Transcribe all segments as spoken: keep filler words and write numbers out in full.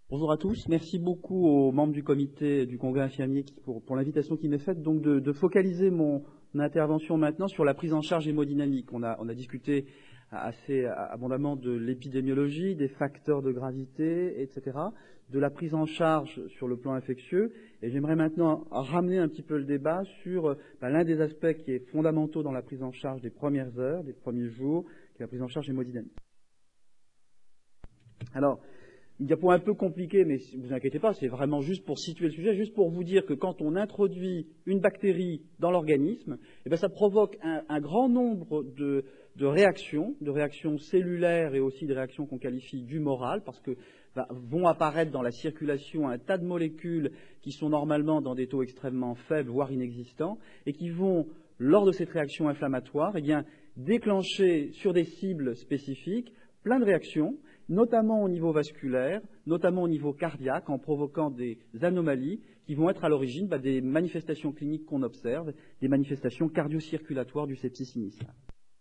Bonjour à tous. Merci beaucoup aux membres du comité du Congrès infirmier pour, pour l'invitation qui m'est faite. Donc de, de focaliser mon, mon intervention maintenant sur la prise en charge hémodynamique. On a, on a discuté assez abondamment de l'épidémiologie, des facteurs de gravité, et cetera, de la prise en charge sur le plan infectieux. Et j'aimerais maintenant ramener un petit peu le débat sur ben, l'un des aspects qui est fondamentaux dans la prise en charge des premières heures, des premiers jours, qui est la prise en charge hémodynamique. Alors, une diapo un peu compliquée, mais ne vous inquiétez pas, c'est vraiment juste pour situer le sujet, juste pour vous dire que quand on introduit une bactérie dans l'organisme, eh bien, ça provoque un, un grand nombre de, de réactions, de réactions cellulaires et aussi de réactions qu'on qualifie d'humorales, parce que bah, vont apparaître dans la circulation un tas de molécules qui sont normalement dans des taux extrêmement faibles, voire inexistants, et qui vont, lors de cette réaction inflammatoire, eh bien, déclencher sur des cibles spécifiques plein de réactions, notamment au niveau vasculaire, notamment au niveau cardiaque, en provoquant des anomalies qui vont être à l'origine bah, des manifestations cliniques qu'on observe, des manifestations cardio-circulatoires du sepsis initial.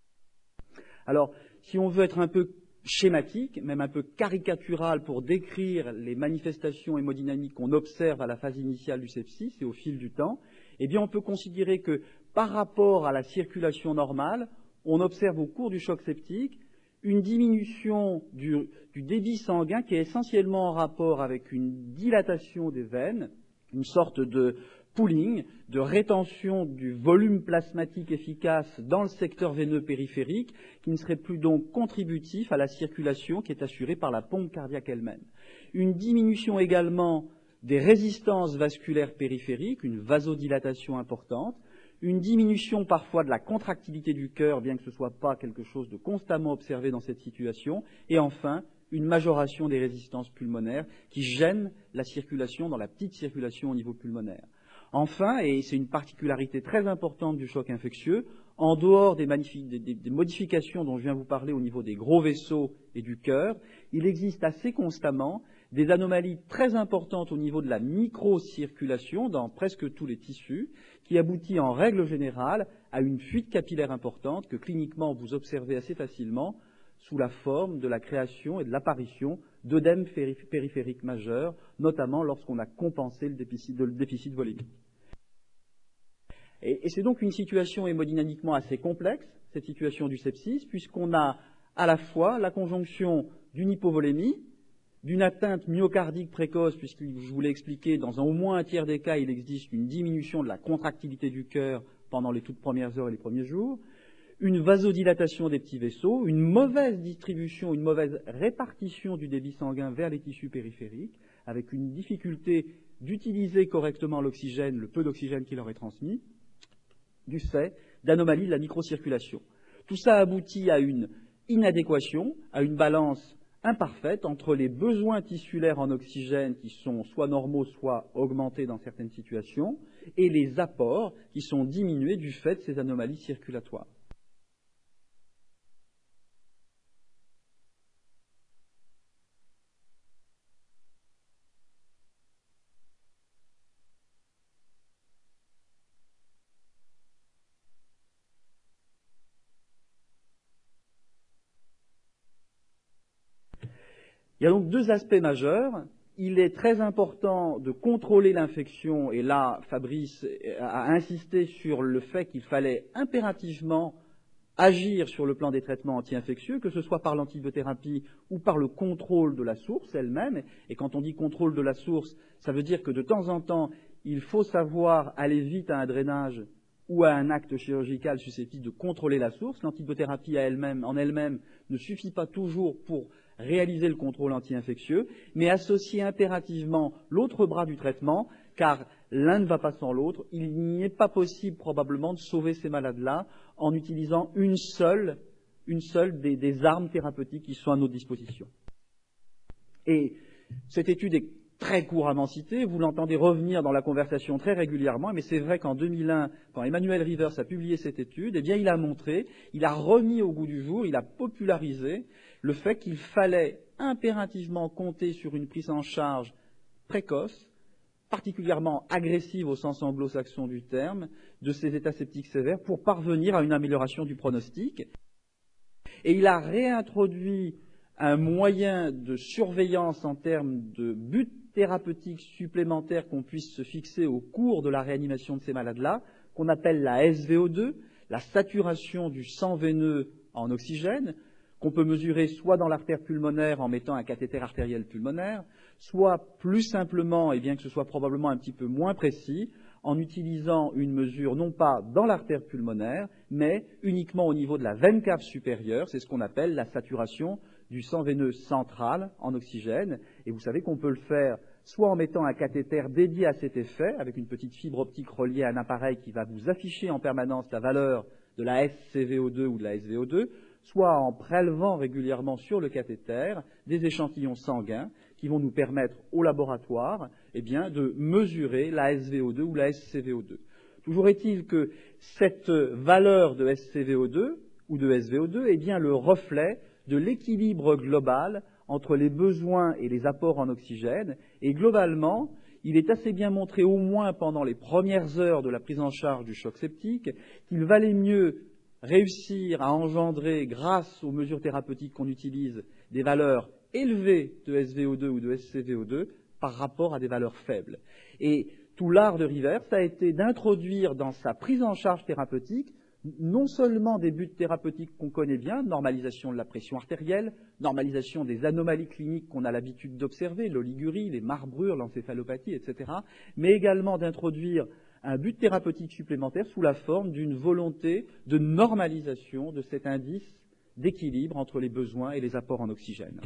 Alors, si on veut être un peu schématique, même un peu caricatural pour décrire les manifestations hémodynamiques qu'on observe à la phase initiale du sepsis et au fil du temps, eh bien on peut considérer que par rapport à la circulation normale, on observe au cours du choc septique une diminution du, du débit sanguin qui est essentiellement en rapport avec une dilatation des veines, une sorte de pooling, de rétention du volume plasmatique efficace dans le secteur veineux périphérique, qui ne serait plus donc contributif à la circulation qui est assurée par la pompe cardiaque elle-même. Une diminution également des résistances vasculaires périphériques, une vasodilatation importante, une diminution parfois de la contractilité du cœur, bien que ce ne soit pas quelque chose de constamment observé dans cette situation, et enfin, une majoration des résistances pulmonaires qui gênent la circulation dans la petite circulation au niveau pulmonaire. Enfin, et c'est une particularité très importante du choc infectieux, en dehors des, des, des modifications dont je viens vous parler au niveau des gros vaisseaux et du cœur, il existe assez constamment des anomalies très importantes au niveau de la microcirculation dans presque tous les tissus, qui aboutit en règle générale à une fuite capillaire importante que cliniquement vous observez assez facilement sous la forme de la création et de l'apparition d'œdèmes périphériques majeurs, notamment lorsqu'on a compensé le déficit, le déficit volémique. Et, et c'est donc une situation hémodynamiquement assez complexe, cette situation du sepsis, puisqu'on a à la fois la conjonction d'une hypovolémie, d'une atteinte myocardique précoce, puisque je vous l'ai expliqué, dans un, au moins un tiers des cas, il existe une diminution de la contractilité du cœur pendant les toutes premières heures et les premiers jours, une vasodilatation des petits vaisseaux, une mauvaise distribution, une mauvaise répartition du débit sanguin vers les tissus périphériques, avec une difficulté d'utiliser correctement l'oxygène, le peu d'oxygène qui leur est transmis, du fait d'anomalies de la microcirculation. Tout ça aboutit à une inadéquation, à une balance imparfaite entre les besoins tissulaires en oxygène qui sont soit normaux, soit augmentés dans certaines situations, et les apports qui sont diminués du fait de ces anomalies circulatoires. Il y a donc deux aspects majeurs. Il est très important de contrôler l'infection, et là, Fabrice a insisté sur le fait qu'il fallait impérativement agir sur le plan des traitements anti-infectieux, que ce soit par l'antibiothérapie ou par le contrôle de la source elle-même. Et quand on dit contrôle de la source, ça veut dire que de temps en temps, il faut savoir aller vite à un drainage ou à un acte chirurgical susceptible de contrôler la source. L'antibiothérapie elle-même, en elle-même ne suffit pas toujours pour réaliser le contrôle anti-infectieux, mais associer impérativement l'autre bras du traitement, car l'un ne va pas sans l'autre. Il n'y est pas possible probablement de sauver ces malades-là en utilisant une seule, une seule des, des armes thérapeutiques qui sont à notre disposition. Et cette étude est très couramment citée, vous l'entendez revenir dans la conversation très régulièrement, mais c'est vrai qu'en deux mille un, quand Emmanuel Rivers a publié cette étude, eh bien il a montré, il a remis au goût du jour, il a popularisé le fait qu'il fallait impérativement compter sur une prise en charge précoce, particulièrement agressive au sens anglo-saxon du terme, de ces états septiques sévères pour parvenir à une amélioration du pronostic. Et il a réintroduit un moyen de surveillance en termes de buts thérapeutiques supplémentaires qu'on puisse se fixer au cours de la réanimation de ces malades-là, qu'on appelle la S V O deux, la saturation du sang veineux en oxygène, qu'on peut mesurer soit dans l'artère pulmonaire en mettant un cathéter artériel pulmonaire, soit plus simplement, et bien que ce soit probablement un petit peu moins précis, en utilisant une mesure non pas dans l'artère pulmonaire, mais uniquement au niveau de la veine cave supérieure, c'est ce qu'on appelle la saturation du sang veineux central en oxygène, et vous savez qu'on peut le faire soit en mettant un cathéter dédié à cet effet, avec une petite fibre optique reliée à un appareil qui va vous afficher en permanence la valeur de la S C V O deux ou de la S V O deux, soit en prélevant régulièrement sur le cathéter des échantillons sanguins qui vont nous permettre au laboratoire eh bien, de mesurer la S V O deux ou la S C V O deux. Toujours est-il que cette valeur de S C V O deux ou de S V O deux est bien le reflet de l'équilibre global entre les besoins et les apports en oxygène, et globalement, il est assez bien montré, au moins pendant les premières heures de la prise en charge du choc septique, qu'il valait mieux réussir à engendrer, grâce aux mesures thérapeutiques qu'on utilise, des valeurs élevées de S V O deux ou de S C V O deux par rapport à des valeurs faibles. Et tout l'art de Rivers a été d'introduire dans sa prise en charge thérapeutique non seulement des buts thérapeutiques qu'on connaît bien, normalisation de la pression artérielle, normalisation des anomalies cliniques qu'on a l'habitude d'observer, l'oligurie, les marbrures, l'encéphalopathie, et cetera, mais également d'introduire un but thérapeutique supplémentaire sous la forme d'une volonté de normalisation de cet indice d'équilibre entre les besoins et les apports en oxygène.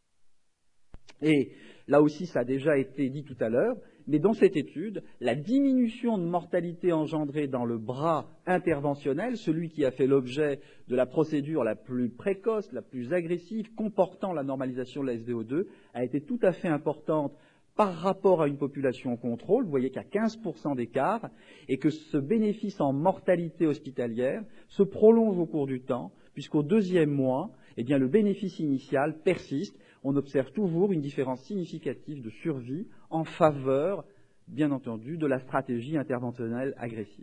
Et là aussi, ça a déjà été dit tout à l'heure, mais dans cette étude, la diminution de mortalité engendrée dans le bras interventionnel, celui qui a fait l'objet de la procédure la plus précoce, la plus agressive, comportant la normalisation de la S V O deux, a été tout à fait importante par rapport à une population contrôle. Vous voyez qu'il y a quinze pour cent d'écart et que ce bénéfice en mortalité hospitalière se prolonge au cours du temps, puisqu'au deuxième mois, eh bien, le bénéfice initial persiste. On observe toujours une différence significative de survie en faveur, bien entendu, de la stratégie interventionnelle agressive.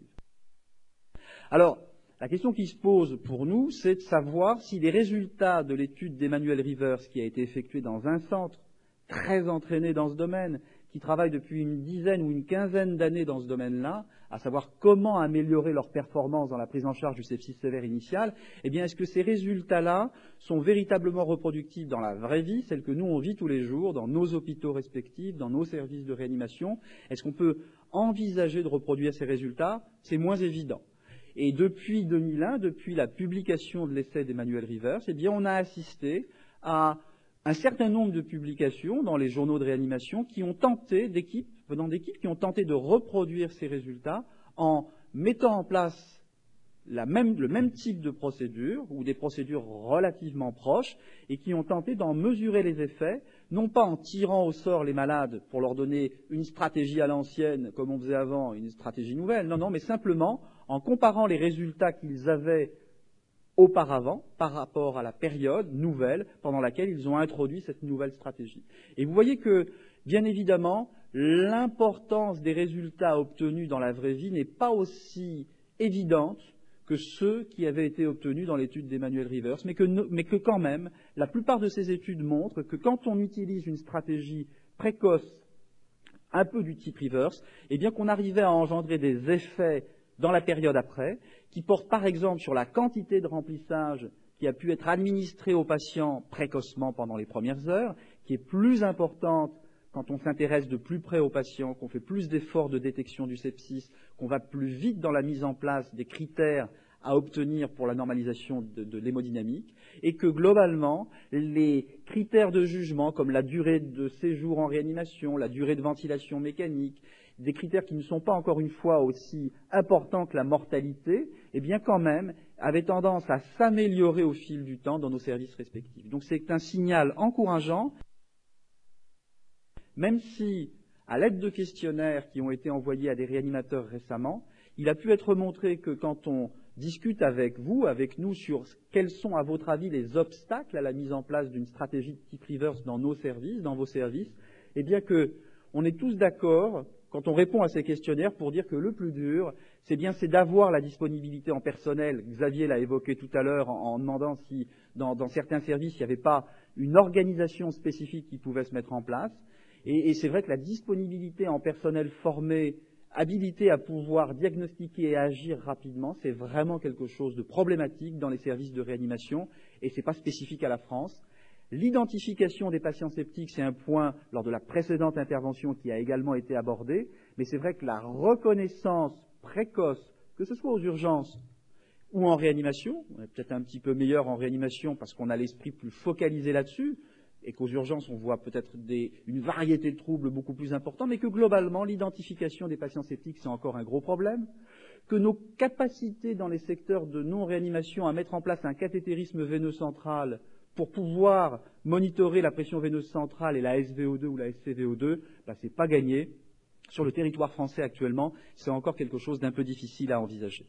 Alors, la question qui se pose pour nous, c'est de savoir si les résultats de l'étude d'Emmanuel Rivers, qui a été effectuée dans un centre très entraîné dans ce domaine, qui travaille depuis une dizaine ou une quinzaine d'années dans ce domaine-là, à savoir comment améliorer leur performance dans la prise en charge du sepsis sévère initial, eh bien, est-ce que ces résultats-là sont véritablement reproductifs dans la vraie vie, celle que nous, on vit tous les jours, dans nos hôpitaux respectifs, dans nos services de réanimation? Est-ce qu'on peut envisager de reproduire ces résultats? C'est moins évident. Et depuis deux mille un, depuis la publication de l'essai d'Emmanuel Rivers, eh bien, on a assisté à un certain nombre de publications dans les journaux de réanimation qui ont tenté, d'équipes, venant d'équipes, qui ont tenté de reproduire ces résultats en mettant en place la même, le même type de procédure ou des procédures relativement proches et qui ont tenté d'en mesurer les effets, non pas en tirant au sort les malades pour leur donner une stratégie à l'ancienne comme on faisait avant, une stratégie nouvelle, non, non, mais simplement en comparant les résultats qu'ils avaient auparavant par rapport à la période nouvelle pendant laquelle ils ont introduit cette nouvelle stratégie. Et vous voyez que, bien évidemment, l'importance des résultats obtenus dans la vraie vie n'est pas aussi évidente que ceux qui avaient été obtenus dans l'étude d'Emmanuel Rivers, mais que, mais que quand même, la plupart de ces études montrent que quand on utilise une stratégie précoce, un peu du type Rivers, eh bien qu'on arrivait à engendrer des effets dans la période après, qui porte par exemple sur la quantité de remplissage qui a pu être administrée aux patients précocement pendant les premières heures, qui est plus importante quand on s'intéresse de plus près aux patients, qu'on fait plus d'efforts de détection du sepsis, qu'on va plus vite dans la mise en place des critères à obtenir pour la normalisation de, de l'hémodynamique, et que globalement, les critères de jugement, comme la durée de séjour en réanimation, la durée de ventilation mécanique, des critères qui ne sont pas encore une fois aussi importants que la mortalité, eh bien quand même, avaient tendance à s'améliorer au fil du temps dans nos services respectifs. Donc c'est un signal encourageant, même si, à l'aide de questionnaires qui ont été envoyés à des réanimateurs récemment, il a pu être montré que quand on discute avec vous, avec nous, sur quels sont, à votre avis, les obstacles à la mise en place d'une stratégie de type Rivers dans nos services, dans vos services, eh bien que on est tous d'accord quand on répond à ces questionnaires pour dire que le plus dur, c'est bien c'est d'avoir la disponibilité en personnel. Xavier l'a évoqué tout à l'heure en, en demandant si dans, dans certains services il n'y avait pas une organisation spécifique qui pouvait se mettre en place. Et, et c'est vrai que la disponibilité en personnel formé, habilité à pouvoir diagnostiquer et agir rapidement, c'est vraiment quelque chose de problématique dans les services de réanimation et ce n'est pas spécifique à la France. L'identification des patients septiques, c'est un point lors de la précédente intervention qui a également été abordé, mais c'est vrai que la reconnaissance précoce, que ce soit aux urgences ou en réanimation, on est peut-être un petit peu meilleur en réanimation parce qu'on a l'esprit plus focalisé là-dessus, et qu'aux urgences on voit peut-être des, une variété de troubles beaucoup plus importants, mais que globalement l'identification des patients septiques c'est encore un gros problème, que nos capacités dans les secteurs de non-réanimation à mettre en place un cathétérisme veineux central pour pouvoir monitorer la pression veineuse centrale et la S V O deux ou la S C V O deux, ben, c'est pas gagné. Sur le territoire français actuellement, c'est encore quelque chose d'un peu difficile à envisager.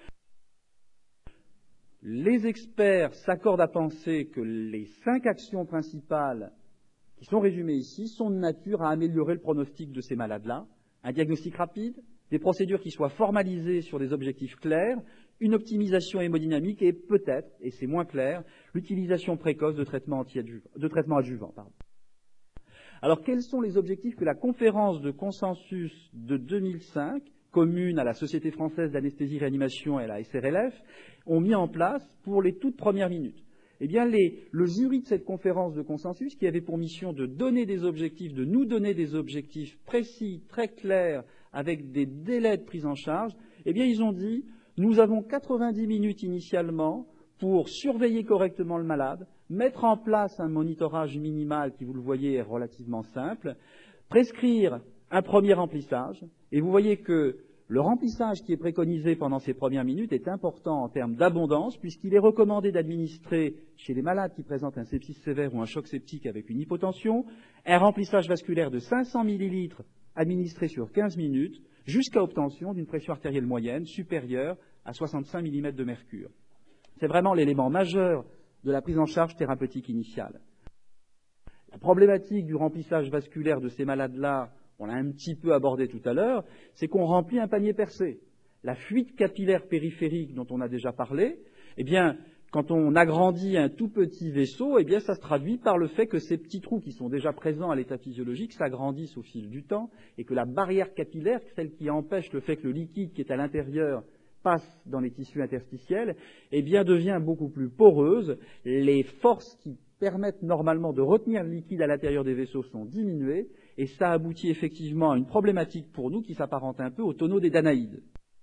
Les experts s'accordent à penser que les cinq actions principales qui sont résumées ici sont de nature à améliorer le pronostic de ces malades-là. Un diagnostic rapide, des procédures qui soient formalisées sur des objectifs clairs, une optimisation hémodynamique et peut-être, et c'est moins clair, l'utilisation précoce de traitements anti-adjuvants, de traitements adjuvants. Pardon. Alors, quels sont les objectifs que la conférence de consensus de deux mille cinq, commune à la Société française d'anesthésie-réanimation et à la S R L F, ont mis en place pour les toutes premières minutes? Eh bien, les, le jury de cette conférence de consensus, qui avait pour mission de donner des objectifs, de nous donner des objectifs précis, très clairs, avec des délais de prise en charge, eh bien, ils ont dit nous avons quatre-vingt-dix minutes initialement pour surveiller correctement le malade, mettre en place un monitorage minimal qui, vous le voyez, est relativement simple, prescrire un premier remplissage, et vous voyez que le remplissage qui est préconisé pendant ces premières minutes est important en termes d'abondance, puisqu'il est recommandé d'administrer chez les malades qui présentent un sepsis sévère ou un choc septique avec une hypotension, un remplissage vasculaire de cinq cents millilitres administré sur quinze minutes, jusqu'à obtention d'une pression artérielle moyenne supérieure à soixante-cinq millimètres de mercure. C'est vraiment l'élément majeur de la prise en charge thérapeutique initiale. La problématique du remplissage vasculaire de ces malades-là, on l'a un petit peu abordé tout à l'heure, c'est qu'on remplit un panier percé. La fuite capillaire périphérique dont on a déjà parlé, eh bien, quand on agrandit un tout petit vaisseau, eh bien, ça se traduit par le fait que ces petits trous qui sont déjà présents à l'état physiologique s'agrandissent au fil du temps et que la barrière capillaire, celle qui empêche le fait que le liquide qui est à l'intérieur passe dans les tissus interstitiels, eh bien, devient beaucoup plus poreuse. Les forces qui permettent normalement de retenir le liquide à l'intérieur des vaisseaux sont diminuées et ça aboutit effectivement à une problématique pour nous qui s'apparente un peu au tonneau des Danaïdes.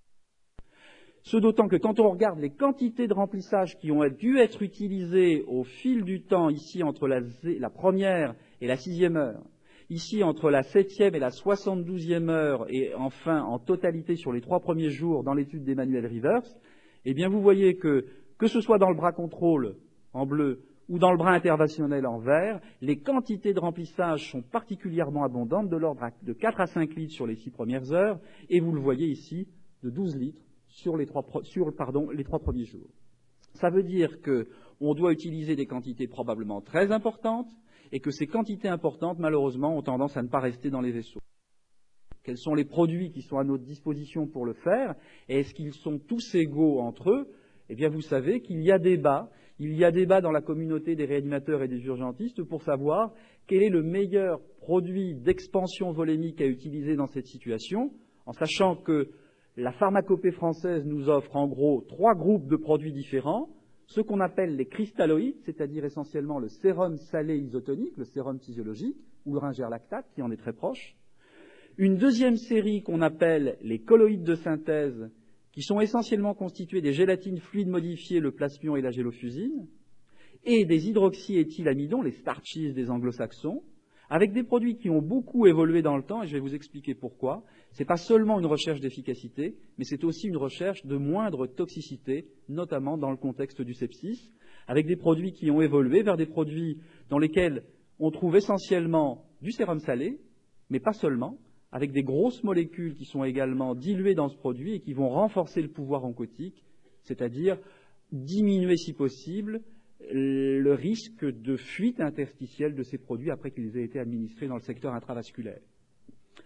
Ce d'autant que quand on regarde les quantités de remplissage qui ont dû être utilisées au fil du temps, ici entre la, la première et la sixième heure, ici entre la septième et la soixante-douzième heure, et enfin en totalité sur les trois premiers jours dans l'étude d'Emmanuel Rivers, eh bien vous voyez que, que ce soit dans le bras contrôle en bleu ou dans le bras interventionnel en vert, les quantités de remplissage sont particulièrement abondantes, de l'ordre de quatre à cinq litres sur les six premières heures, et vous le voyez ici, de douze litres sur les trois, sur, pardon, les trois premiers jours. Ça veut dire qu'on doit utiliser des quantités probablement très importantes, et que ces quantités importantes, malheureusement, ont tendance à ne pas rester dans les vaisseaux. Quels sont les produits qui sont à notre disposition pour le faire, et est-ce qu'ils sont tous égaux entre eux? Eh bien, vous savez qu'il y a débat, il y a débat dans la communauté des réanimateurs et des urgentistes pour savoir quel est le meilleur produit d'expansion volémique à utiliser dans cette situation, en sachant que la pharmacopée française nous offre en gros trois groupes de produits différents, ce qu'on appelle les cristalloïdes, c'est-à-dire essentiellement le sérum salé isotonique, le sérum physiologique, ou le ringerlactate, qui en est très proche. Une deuxième série qu'on appelle les colloïdes de synthèse, qui sont essentiellement constitués des gélatines fluides modifiées, le plasmion et la gélofusine, et des hydroxyéthylamidons, les starches des anglo-saxons, avec des produits qui ont beaucoup évolué dans le temps, et je vais vous expliquer pourquoi. Ce n'est pas seulement une recherche d'efficacité, mais c'est aussi une recherche de moindre toxicité, notamment dans le contexte du sepsis, avec des produits qui ont évolué vers des produits dans lesquels on trouve essentiellement du sérum salé, mais pas seulement, avec des grosses molécules qui sont également diluées dans ce produit et qui vont renforcer le pouvoir oncotique, c'est-à-dire diminuer si possible le risque de fuite interstitielle de ces produits après qu'ils aient été administrés dans le secteur intravasculaire.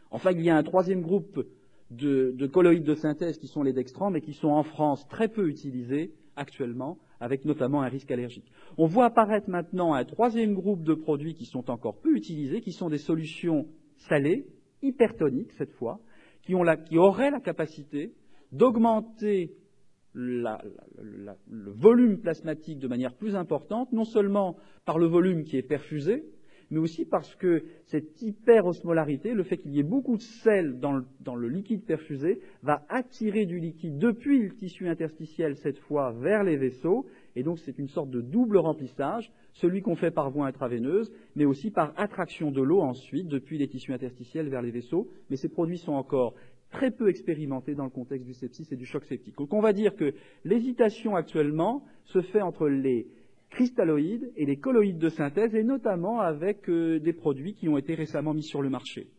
Enfin, il y a un troisième groupe de, de colloïdes de synthèse qui sont les dextrans, mais qui sont en France très peu utilisés actuellement, avec notamment un risque allergique. On voit apparaître maintenant un troisième groupe de produits qui sont encore peu utilisés, qui sont des solutions salées, hypertoniques cette fois, qui, ont la, qui auraient la capacité d'augmenter la, la, la, le volume plasmatique de manière plus importante, non seulement par le volume qui est perfusé, mais aussi parce que cette hyperosmolarité, le fait qu'il y ait beaucoup de sel dans le, dans le liquide perfusé, va attirer du liquide depuis le tissu interstitiel, cette fois, vers les vaisseaux, et donc c'est une sorte de double remplissage, celui qu'on fait par voie intraveineuse, mais aussi par attraction de l'eau ensuite, depuis les tissus interstitiels vers les vaisseaux, mais ces produits sont encore très peu expérimentés dans le contexte du sepsis et du choc septique. Donc on va dire que l'hésitation actuellement se fait entre les cristalloïdes et les colloïdes de synthèse, et notamment avec euh, des produits qui ont été récemment mis sur le marché.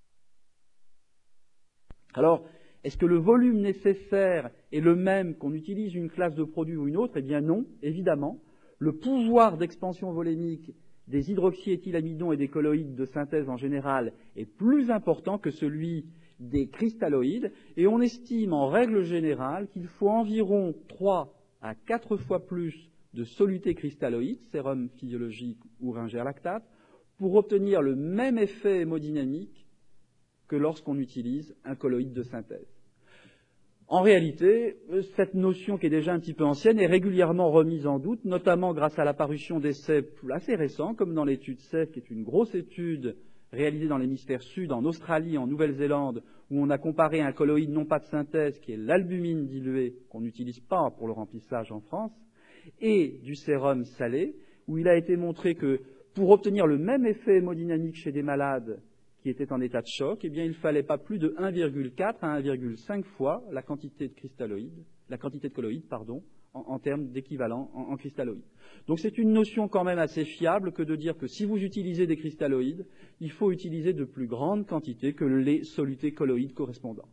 Alors, est-ce que le volume nécessaire est le même qu'on utilise une classe de produit ou une autre? Eh bien non, évidemment. Le pouvoir d'expansion volémique des hydroxyéthylamidons et des colloïdes de synthèse en général est plus important que celui des cristalloïdes, et on estime en règle générale qu'il faut environ trois à quatre fois plus de soluté cristalloïde, sérum physiologique ou ringer lactate, pour obtenir le même effet hémodynamique que lorsqu'on utilise un colloïde de synthèse. En réalité, cette notion qui est déjà un petit peu ancienne est régulièrement remise en doute, notamment grâce à l'apparition d'essais assez récents, comme dans l'étude C E F, qui est une grosse étude réalisée dans l'hémisphère sud, en Australie, en Nouvelle-Zélande, où on a comparé un colloïde non pas de synthèse, qui est l'albumine diluée, qu'on n'utilise pas pour le remplissage en France, et du sérum salé, où il a été montré que pour obtenir le même effet hémodynamique chez des malades qui étaient en état de choc, eh bien, il ne fallait pas plus de un virgule quatre à un virgule cinq fois la quantité de cristalloïdes, la quantité de colloïdes, pardon, en, en termes d'équivalent en, en cristalloïdes. Donc c'est une notion quand même assez fiable que de dire que si vous utilisez des cristalloïdes, il faut utiliser de plus grandes quantités que les solutés colloïdes correspondants.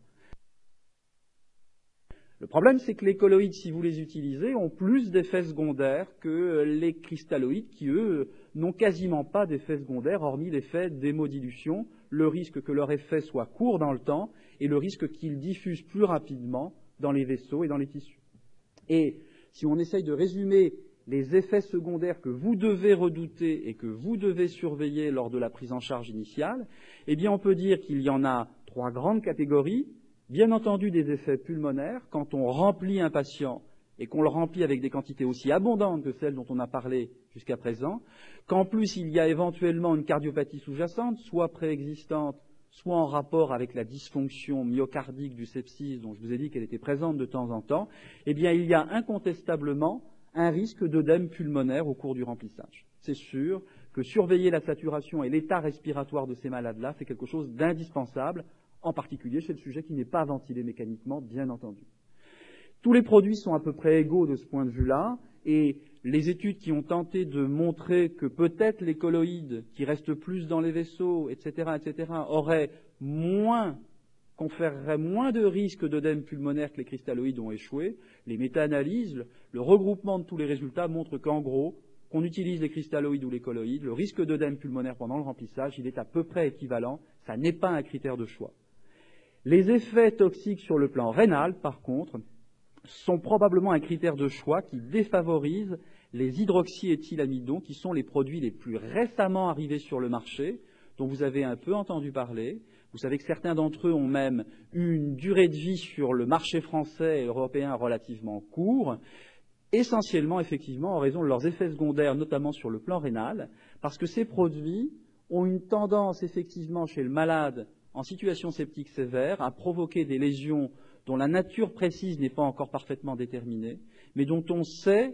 Le problème, c'est que les colloïdes, si vous les utilisez, ont plus d'effets secondaires que les cristalloïdes qui, eux, n'ont quasiment pas d'effets secondaires, hormis l'effet d'hémodilution, le risque que leur effet soit court dans le temps et le risque qu'ils diffusent plus rapidement dans les vaisseaux et dans les tissus. Et si on essaye de résumer les effets secondaires que vous devez redouter et que vous devez surveiller lors de la prise en charge initiale, eh bien on peut dire qu'il y en a trois grandes catégories. Bien entendu, des effets pulmonaires, quand on remplit un patient et qu'on le remplit avec des quantités aussi abondantes que celles dont on a parlé jusqu'à présent, qu'en plus il y a éventuellement une cardiopathie sous-jacente, soit préexistante, soit en rapport avec la dysfonction myocardique du sepsis, dont je vous ai dit qu'elle était présente de temps en temps, eh bien il y a incontestablement un risque d'œdème pulmonaire au cours du remplissage. C'est sûr que surveiller la saturation et l'état respiratoire de ces malades-là, c'est quelque chose d'indispensable, en particulier chez le sujet qui n'est pas ventilé mécaniquement, bien entendu. Tous les produits sont à peu près égaux de ce point de vue-là, et les études qui ont tenté de montrer que peut-être les colloïdes, qui restent plus dans les vaisseaux, et cetera, et cetera, auraient moins, conféreraient moins de risques d'œdème pulmonaire que les cristalloïdes ont échoué, les méta-analyses, le regroupement de tous les résultats montrent qu'en gros, qu'on utilise les cristalloïdes ou les colloïdes, le risque d'œdème pulmonaire pendant le remplissage, il est à peu près équivalent, ça n'est pas un critère de choix. Les effets toxiques sur le plan rénal, par contre, sont probablement un critère de choix qui défavorise les hydroxyéthylamidons, qui sont les produits les plus récemment arrivés sur le marché, dont vous avez un peu entendu parler. Vous savez que certains d'entre eux ont même eu une durée de vie sur le marché français et européen relativement court, essentiellement, effectivement, en raison de leurs effets secondaires, notamment sur le plan rénal, parce que ces produits ont une tendance, effectivement, chez le malade en situation septique sévère, à provoquer des lésions dont la nature précise n'est pas encore parfaitement déterminée, mais dont on sait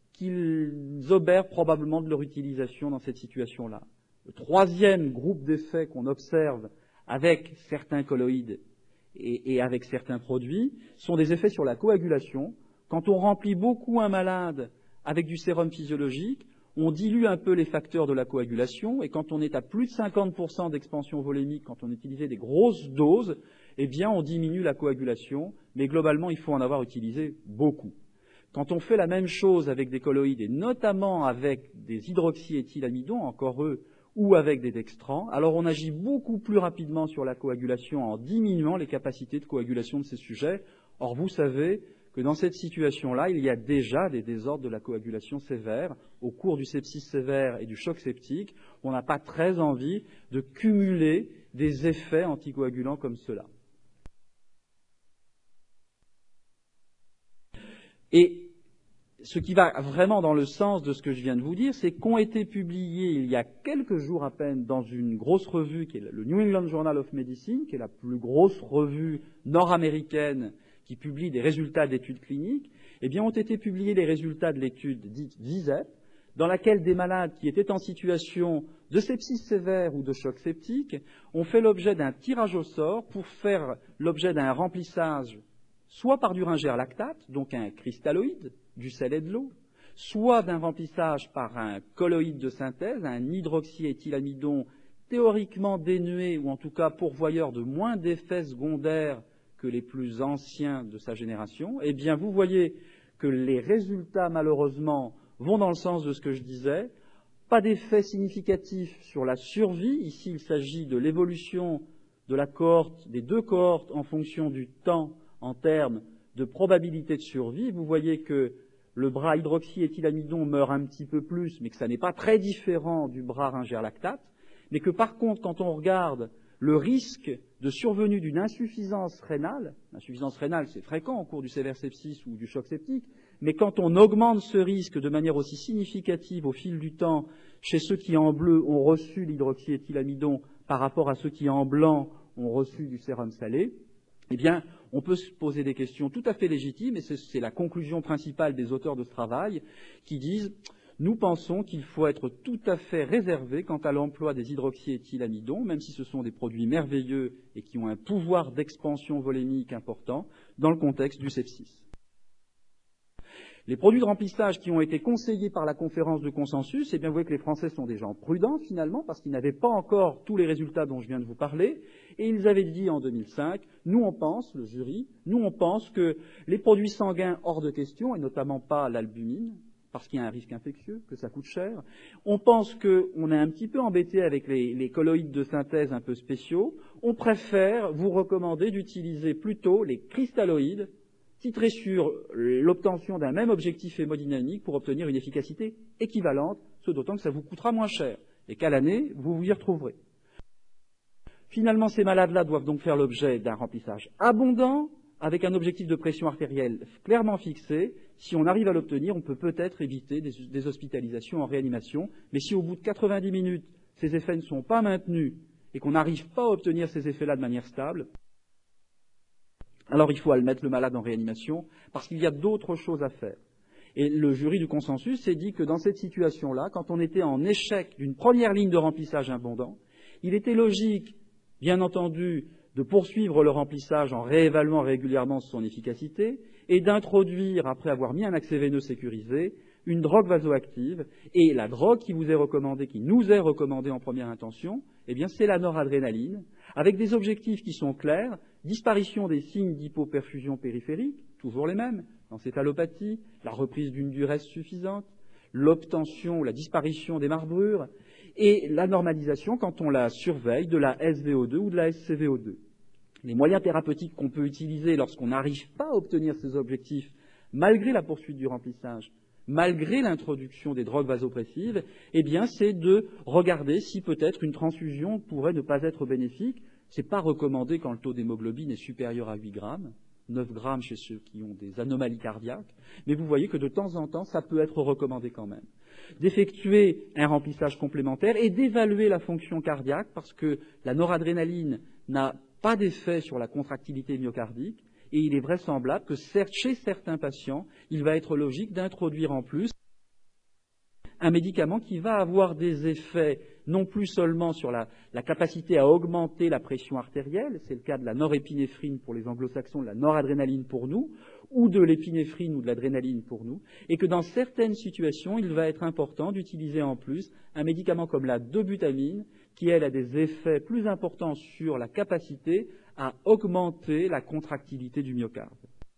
qu'ils obèrent probablement de leur utilisation dans cette situation-là. Le troisième groupe d'effets qu'on observe avec certains colloïdes et, et avec certains produits sont des effets sur la coagulation. Quand on remplit beaucoup un malade avec du sérum physiologique, on dilue un peu les facteurs de la coagulation, et quand on est à plus de cinquante pour cent d'expansion volémique, quand on utilisait des grosses doses, eh bien on diminue la coagulation, mais globalement il faut en avoir utilisé beaucoup. Quand on fait la même chose avec des colloïdes, et notamment avec des hydroxyéthylamidons, encore eux, ou avec des dextrans, alors on agit beaucoup plus rapidement sur la coagulation en diminuant les capacités de coagulation de ces sujets. Or, vous savez que dans cette situation-là, il y a déjà des désordres de la coagulation sévère. Au cours du sepsis sévère et du choc septique, on n'a pas très envie de cumuler des effets anticoagulants comme cela. Et ce qui va vraiment dans le sens de ce que je viens de vous dire, c'est qu'ont été publiés il y a quelques jours à peine dans une grosse revue qui est le New England Journal of Medicine, qui est la plus grosse revue nord-américaine qui publie des résultats d'études cliniques, eh bien ont été publiés les résultats de l'étude dite V I S E P, dans laquelle des malades qui étaient en situation de sepsis sévère ou de choc septique ont fait l'objet d'un tirage au sort pour faire l'objet d'un remplissage soit par du ringer lactate, donc un cristalloïde, du sel et de l'eau, soit d'un remplissage par un colloïde de synthèse, un hydroxyéthylamidon théoriquement dénué ou en tout cas pourvoyeur de moins d'effets secondaires que les plus anciens de sa génération, eh bien vous voyez que les résultats malheureusement vont dans le sens de ce que je disais, pas d'effet significatif sur la survie, ici il s'agit de l'évolution de la cohorte, des deux cohortes en fonction du temps en termes de probabilité de survie. Vous voyez que le bras hydroxyéthylamidon meurt un petit peu plus, mais que ça n'est pas très différent du bras ringer lactate, mais que par contre, quand on regarde le risque de survenue d'une insuffisance rénale, l'insuffisance rénale c'est fréquent au cours du sévère sepsis ou du choc septique, mais quand on augmente ce risque de manière aussi significative au fil du temps chez ceux qui en bleu ont reçu l'hydroxyéthylamidon par rapport à ceux qui en blanc ont reçu du sérum salé, eh bien, on peut se poser des questions tout à fait légitimes, et c'est la conclusion principale des auteurs de ce travail, qui disent « Nous pensons qu'il faut être tout à fait réservé quant à l'emploi des hydroxyéthylamidons, même si ce sont des produits merveilleux et qui ont un pouvoir d'expansion volémique important, dans le contexte du sepsis. » Les produits de remplissage qui ont été conseillés par la conférence de consensus, eh bien, vous voyez que les Français sont des gens prudents, finalement, parce qu'ils n'avaient pas encore tous les résultats dont je viens de vous parler, et ils avaient dit en deux mille cinq, nous on pense, le jury, nous on pense que les produits sanguins hors de question, et notamment pas l'albumine, parce qu'il y a un risque infectieux, que ça coûte cher, on pense qu'on est un petit peu embêté avec les, les colloïdes de synthèse un peu spéciaux, on préfère vous recommander d'utiliser plutôt les cristalloïdes, titré sur l'obtention d'un même objectif hémodynamique pour obtenir une efficacité équivalente, ce d'autant que ça vous coûtera moins cher, et qu'à l'année, vous vous y retrouverez. Finalement, ces malades-là doivent donc faire l'objet d'un remplissage abondant, avec un objectif de pression artérielle clairement fixé. Si on arrive à l'obtenir, on peut peut-être éviter des, des hospitalisations en réanimation, mais si au bout de quatre-vingt-dix minutes, ces effets ne sont pas maintenus, et qu'on n'arrive pas à obtenir ces effets-là de manière stable, alors il faut admettre le malade en réanimation, parce qu'il y a d'autres choses à faire. Et le jury du consensus s'est dit que dans cette situation-là, quand on était en échec d'une première ligne de remplissage abondant, il était logique, bien entendu, de poursuivre le remplissage en réévaluant régulièrement son efficacité et d'introduire, après avoir mis un accès veineux sécurisé, une drogue vasoactive. Et la drogue qui vous est recommandée, qui nous est recommandée en première intention, eh bien c'est la noradrénaline, avec des objectifs qui sont clairs, disparition des signes d'hypoperfusion périphérique, toujours les mêmes, l'encéphalopathie, la reprise d'une duresse suffisante, l'obtention ou la disparition des marbrures, et la normalisation, quand on la surveille, de la S V O deux ou de la S C V O deux. Les moyens thérapeutiques qu'on peut utiliser lorsqu'on n'arrive pas à obtenir ces objectifs, malgré la poursuite du remplissage, malgré l'introduction des drogues vasopressives, eh bien, c'est de regarder si peut-être une transfusion pourrait ne pas être bénéfique. Ce n'est pas recommandé quand le taux d'hémoglobine est supérieur à huit grammes, neuf grammes chez ceux qui ont des anomalies cardiaques, mais vous voyez que de temps en temps, ça peut être recommandé quand même. D'effectuer un remplissage complémentaire et d'évaluer la fonction cardiaque, parce que la noradrénaline n'a pas d'effet sur la contractilité myocardique, et il est vraisemblable que certes, chez certains patients, il va être logique d'introduire en plus un médicament qui va avoir des effets non plus seulement sur la, la capacité à augmenter la pression artérielle, c'est le cas de la norépinéphrine pour les anglo-saxons, de la noradrénaline pour nous, ou de l'épinéphrine ou de l'adrénaline pour nous, et que dans certaines situations, il va être important d'utiliser en plus un médicament comme la dobutamine, qui elle a des effets plus importants sur la capacité à augmenter la contractilité du myocarde.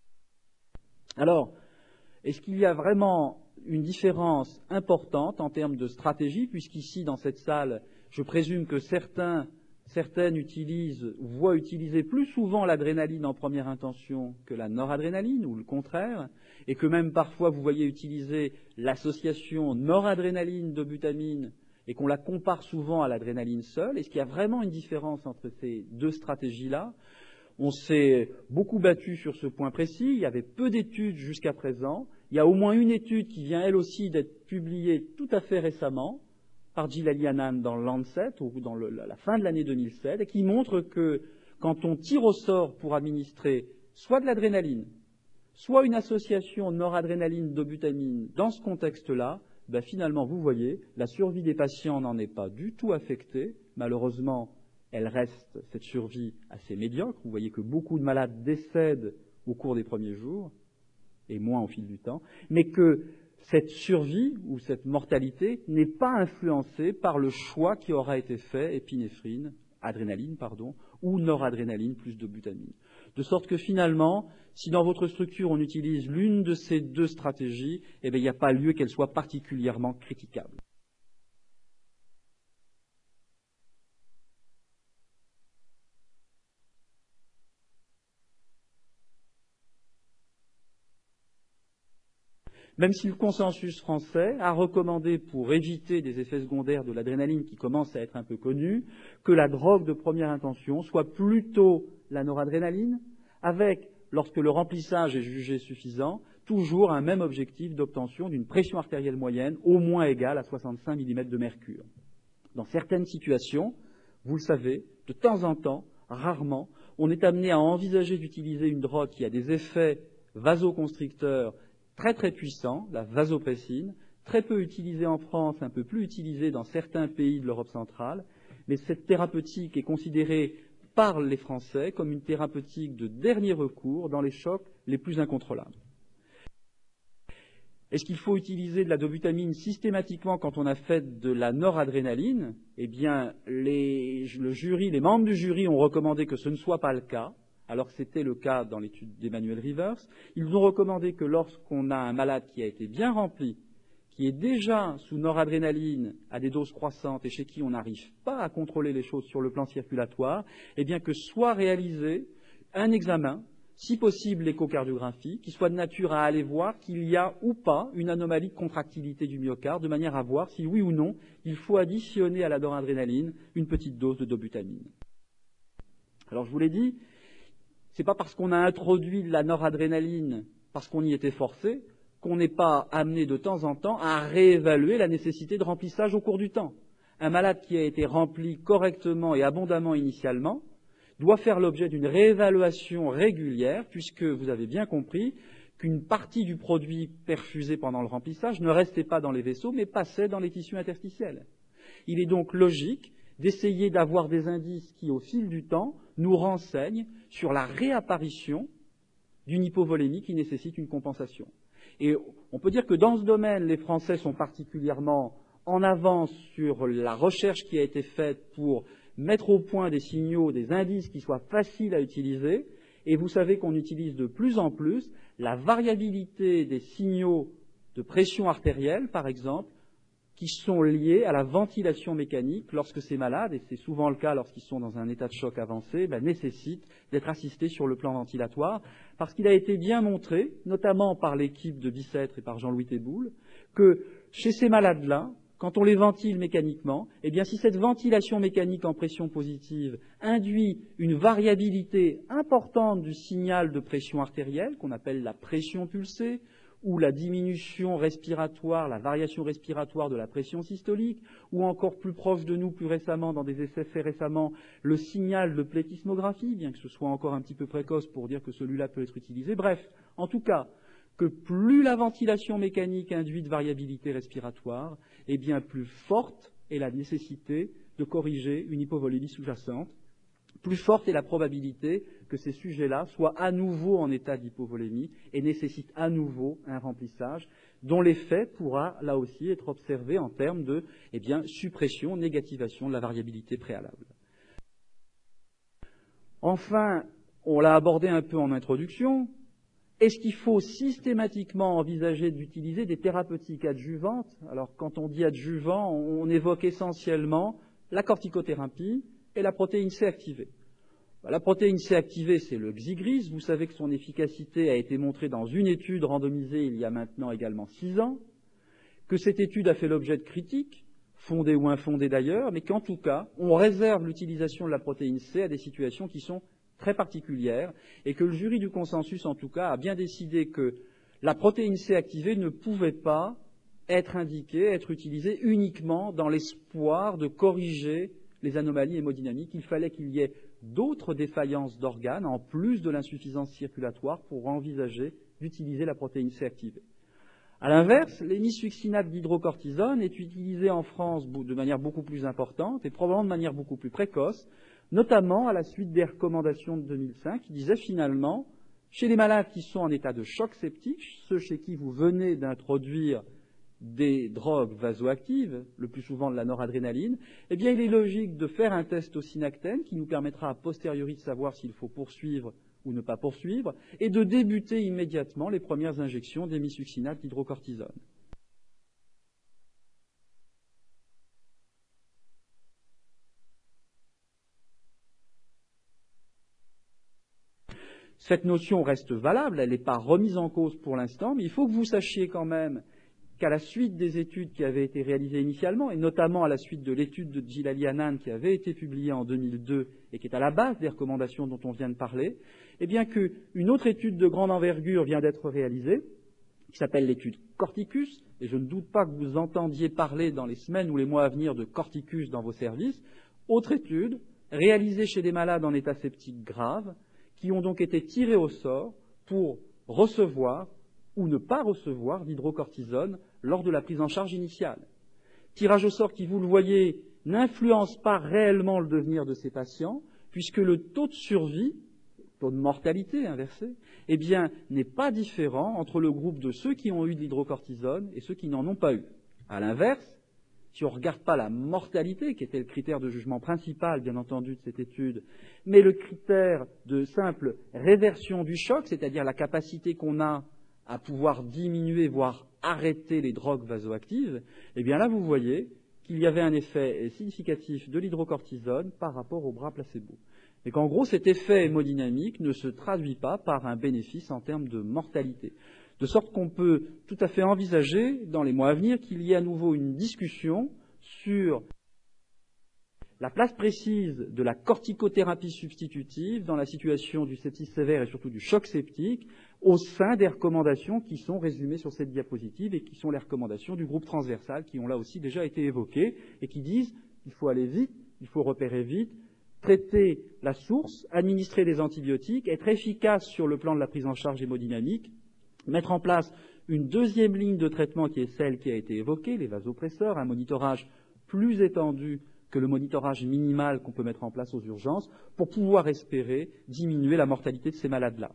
Alors, est-ce qu'il y a vraiment une différence importante en termes de stratégie, puisqu'ici, dans cette salle, je présume que certains, certaines utilisent, voient utiliser plus souvent l'adrénaline en première intention que la noradrénaline, ou le contraire, et que même parfois vous voyez utiliser l'association noradrénaline-dobutamine et qu'on la compare souvent à l'adrénaline seule. Est-ce qu'il y a vraiment une différence entre ces deux stratégies-là? On s'est beaucoup battu sur ce point précis. Il y avait peu d'études jusqu'à présent. Il y a au moins une étude qui vient elle aussi d'être publiée tout à fait récemment par Gilali Anand dans le Lancet, ou dans le, la fin de l'année deux mille sept, et qui montre que quand on tire au sort pour administrer soit de l'adrénaline, soit une association noradrénaline-dobutamine dans ce contexte-là, ben finalement, vous voyez, la survie des patients n'en est pas du tout affectée. Malheureusement, elle reste, cette survie, assez médiocre. Vous voyez que beaucoup de malades décèdent au cours des premiers jours, et moins au fil du temps, mais que cette survie ou cette mortalité n'est pas influencée par le choix qui aura été fait, épinéphrine, adrénaline, pardon, ou noradrénaline plus dobutamine. De sorte que finalement, si dans votre structure on utilise l'une de ces deux stratégies, eh bien, il n'y a pas lieu qu'elle soit particulièrement critiquable. Même si le consensus français a recommandé, pour éviter des effets secondaires de l'adrénaline qui commencent à être un peu connus, que la drogue de première intention soit plutôt la noradrénaline, avec, lorsque le remplissage est jugé suffisant, toujours un même objectif d'obtention d'une pression artérielle moyenne au moins égale à soixante-cinq millimètres de mercure. Dans certaines situations, vous le savez, de temps en temps, rarement, on est amené à envisager d'utiliser une drogue qui a des effets vasoconstricteurs très très puissant, la vasopressine, très peu utilisée en France, un peu plus utilisée dans certains pays de l'Europe centrale, mais cette thérapeutique est considérée par les Français comme une thérapeutique de dernier recours dans les chocs les plus incontrôlables. Est-ce qu'il faut utiliser de la dobutamine systématiquement quand on a fait de la noradrénaline? Eh bien, les, le jury, les membres du jury ont recommandé que ce ne soit pas le cas, alors que c'était le cas dans l'étude d'Emmanuel Rivers. Ils ont recommandé que lorsqu'on a un malade qui a été bien rempli, qui est déjà sous noradrénaline à des doses croissantes et chez qui on n'arrive pas à contrôler les choses sur le plan circulatoire, eh bien que soit réalisé un examen, si possible l'échocardiographie, qui soit de nature à aller voir qu'il y a ou pas une anomalie de contractilité du myocarde, de manière à voir si oui ou non il faut additionner à la noradrénaline une petite dose de dobutamine. Alors je vous l'ai dit, ce n'est pas parce qu'on a introduit de la noradrénaline, parce qu'on y était forcé, qu'on n'est pas amené de temps en temps à réévaluer la nécessité de remplissage au cours du temps. Un malade qui a été rempli correctement et abondamment initialement doit faire l'objet d'une réévaluation régulière, puisque vous avez bien compris qu'une partie du produit perfusé pendant le remplissage ne restait pas dans les vaisseaux, mais passait dans les tissus interstitiels. Il est donc logique d'essayer d'avoir des indices qui, au fil du temps, nous renseignent sur la réapparition d'une hypovolémie qui nécessite une compensation. Et on peut dire que dans ce domaine, les Français sont particulièrement en avance sur la recherche qui a été faite pour mettre au point des signaux, des indices qui soient faciles à utiliser. Et vous savez qu'on utilise de plus en plus la variabilité des signaux de pression artérielle, par exemple, qui sont liés à la ventilation mécanique lorsque ces malades, et c'est souvent le cas lorsqu'ils sont dans un état de choc avancé, ben, nécessitent d'être assistés sur le plan ventilatoire, parce qu'il a été bien montré, notamment par l'équipe de Bicêtre et par Jean-Louis Théboul, que chez ces malades-là, quand on les ventile mécaniquement, eh bien, si cette ventilation mécanique en pression positive induit une variabilité importante du signal de pression artérielle, qu'on appelle la pression pulsée, ou la diminution respiratoire, la variation respiratoire de la pression systolique, ou encore plus proche de nous, plus récemment, dans des essais faits récemment, le signal de plétismographie, bien que ce soit encore un petit peu précoce pour dire que celui-là peut être utilisé. Bref, en tout cas, que plus la ventilation mécanique induit de variabilité respiratoire, eh bien plus forte est la nécessité de corriger une hypovolémie sous-jacente, plus forte est la probabilité que ces sujets-là soient à nouveau en état d'hypovolémie et nécessitent à nouveau un remplissage dont l'effet pourra là aussi être observé en termes de eh bien, suppression, négativation de la variabilité préalable. Enfin, on l'a abordé un peu en introduction, est-ce qu'il faut systématiquement envisager d'utiliser des thérapeutiques adjuvantes? Alors quand on dit adjuvant, on évoque essentiellement la corticothérapie et la protéine C activée. La protéine C activée, c'est le Xigris. Vous savez que son efficacité a été montrée dans une étude randomisée il y a maintenant également six ans, que cette étude a fait l'objet de critiques, fondées ou infondées d'ailleurs, mais qu'en tout cas, on réserve l'utilisation de la protéine C à des situations qui sont très particulières, et que le jury du consensus, en tout cas, a bien décidé que la protéine C activée ne pouvait pas être indiquée, être utilisée uniquement dans l'espoir de corriger les anomalies hémodynamiques. Il fallait qu'il y ait d'autres défaillances d'organes, en plus de l'insuffisance circulatoire, pour envisager d'utiliser la protéine C activée. À l'inverse, l'hémisuccinate d'hydrocortisone est utilisé en France de manière beaucoup plus importante et probablement de manière beaucoup plus précoce, notamment à la suite des recommandations de deux mille cinq qui disaient finalement, chez les malades qui sont en état de choc septique, ceux chez qui vous venez d'introduire des drogues vasoactives, le plus souvent de la noradrénaline, eh bien il est logique de faire un test au synactène qui nous permettra a posteriori de savoir s'il faut poursuivre ou ne pas poursuivre, et de débuter immédiatement les premières injections d'hémisuccinate d'hydrocortisone. Cette notion reste valable, elle n'est pas remise en cause pour l'instant, mais il faut que vous sachiez quand même qu'à la suite des études qui avaient été réalisées initialement, et notamment à la suite de l'étude de Djilali Annane qui avait été publiée en deux mille deux et qui est à la base des recommandations dont on vient de parler, eh bien qu'une autre étude de grande envergure vient d'être réalisée, qui s'appelle l'étude Corticus, et je ne doute pas que vous entendiez parler dans les semaines ou les mois à venir de Corticus dans vos services, autre étude réalisée chez des malades en état septique grave, qui ont donc été tirés au sort pour recevoir ou ne pas recevoir d'hydrocortisone lors de la prise en charge initiale. Tirage au sort qui, vous le voyez, n'influence pas réellement le devenir de ces patients, puisque le taux de survie, taux de mortalité inversé, eh bien, n'est pas différent entre le groupe de ceux qui ont eu de l'hydrocortisone et ceux qui n'en ont pas eu. À l'inverse, si on ne regarde pas la mortalité, qui était le critère de jugement principal, bien entendu, de cette étude, mais le critère de simple réversion du choc, c'est-à-dire la capacité qu'on a à pouvoir diminuer, voire arrêter les drogues vasoactives, eh bien là, vous voyez qu'il y avait un effet significatif de l'hydrocortisone par rapport au bras placebo. Et qu'en gros, cet effet hémodynamique ne se traduit pas par un bénéfice en termes de mortalité. De sorte qu'on peut tout à fait envisager, dans les mois à venir, qu'il y ait à nouveau une discussion sur la place précise de la corticothérapie substitutive dans la situation du sepsis sévère et surtout du choc septique au sein des recommandations qui sont résumées sur cette diapositive et qui sont les recommandations du groupe transversal qui ont là aussi déjà été évoquées et qui disent qu'il faut aller vite, il faut repérer vite, traiter la source, administrer des antibiotiques, être efficace sur le plan de la prise en charge hémodynamique, mettre en place une deuxième ligne de traitement qui est celle qui a été évoquée, les vasopresseurs, un monitorage plus étendu que le monitorage minimal qu'on peut mettre en place aux urgences pour pouvoir espérer diminuer la mortalité de ces malades-là.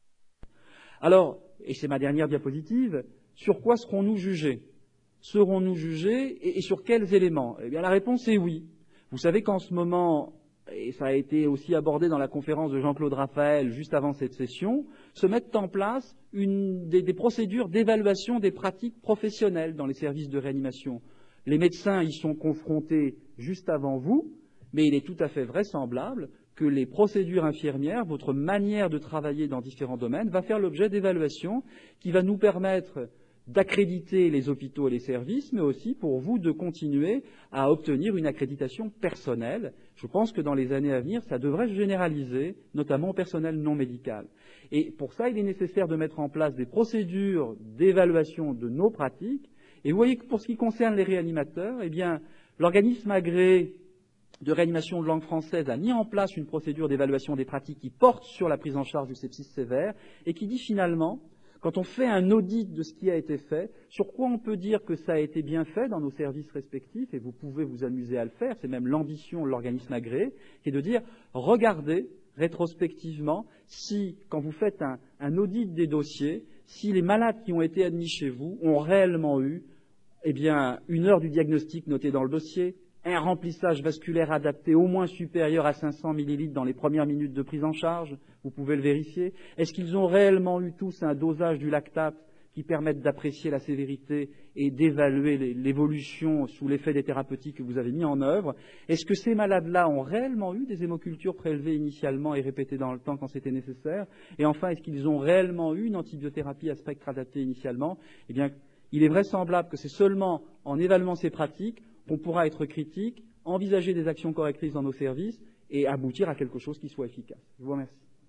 Alors, et c'est ma dernière diapositive, sur quoi serons-nous jugés? Serons-nous jugés et, et sur quels éléments? Eh bien, la réponse est oui. Vous savez qu'en ce moment, et ça a été aussi abordé dans la conférence de Jean-Claude Raphaël juste avant cette session, se mettent en place une, des, des procédures d'évaluation des pratiques professionnelles dans les services de réanimation. Les médecins y sont confrontés juste avant vous, mais il est tout à fait vraisemblable que les procédures infirmières, votre manière de travailler dans différents domaines, va faire l'objet d'évaluations qui va nous permettre d'accréditer les hôpitaux et les services, mais aussi pour vous de continuer à obtenir une accréditation personnelle. Je pense que dans les années à venir, ça devrait se généraliser, notamment au personnel non médical. Et pour ça, il est nécessaire de mettre en place des procédures d'évaluation de nos pratiques. Et vous voyez que pour ce qui concerne les réanimateurs, eh bien, l'organisme agréé de réanimation de langue française a mis en place une procédure d'évaluation des pratiques qui porte sur la prise en charge du sepsis sévère et qui dit finalement, quand on fait un audit de ce qui a été fait, sur quoi on peut dire que ça a été bien fait dans nos services respectifs, et vous pouvez vous amuser à le faire, c'est même l'ambition de l'organisme agréé, qui est de dire, regardez rétrospectivement si, quand vous faites un, un audit des dossiers, si les malades qui ont été admis chez vous ont réellement eu eh bien, une heure du diagnostic notée dans le dossier, un remplissage vasculaire adapté au moins supérieur à cinq cents millilitres dans les premières minutes de prise en charge, vous pouvez le vérifier. Est-ce qu'ils ont réellement eu tous un dosage du lactate qui permettent d'apprécier la sévérité et d'évaluer l'évolution sous l'effet des thérapeutiques que vous avez mis en œuvre. Est-ce que ces malades-là ont réellement eu des hémocultures prélevées initialement et répétées dans le temps quand c'était nécessaire? Et enfin, est-ce qu'ils ont réellement eu une antibiothérapie à spectre adapté initialement? Eh bien, il est vraisemblable que c'est seulement en évaluant ces pratiques qu'on pourra être critique, envisager des actions correctrices dans nos services et aboutir à quelque chose qui soit efficace. Je vous remercie.